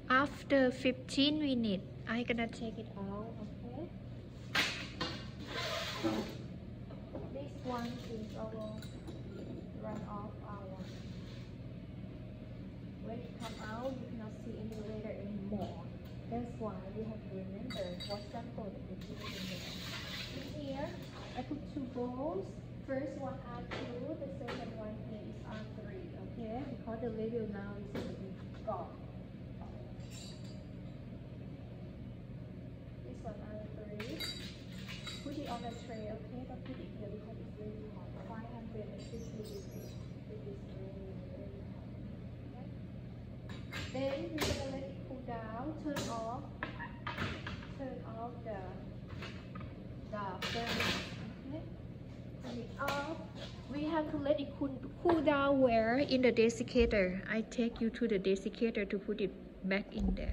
After 15 minutes, I'm gonna take it out, okay? This one is our run off hour. When it comes out, you cannot see any letter anymore. That's why you have to remember what sample that you put in there. In here, I put 2 bowls. First one R2, the second one here is R3, okay? Because the label now is going to be gone. This one R3. Put it on the tray, okay? Don't put it here because it's really hot. 560 degrees. It is really, really hot. Okay? Then we're gonna let it cool down. Turn off the furnace. Okay? Turn it off. We have to let it cool down where in the desiccator. I take you to the desiccator to put it back in there.